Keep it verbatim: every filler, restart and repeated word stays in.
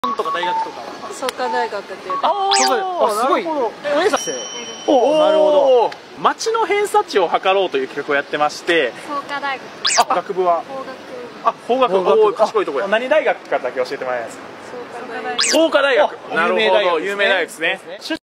とか大学とか。 創価大学っていう。 ああ、すごい。お姉さん。 おお、なるほど。町の偏差値を測ろうという企画をやってまして。 創価大学。 あ、学部は。 法学。 あ、法学。おお、賢いところ。何大学かだけ教えてもらえますか。創価大学。なるほど、有名大学ですね。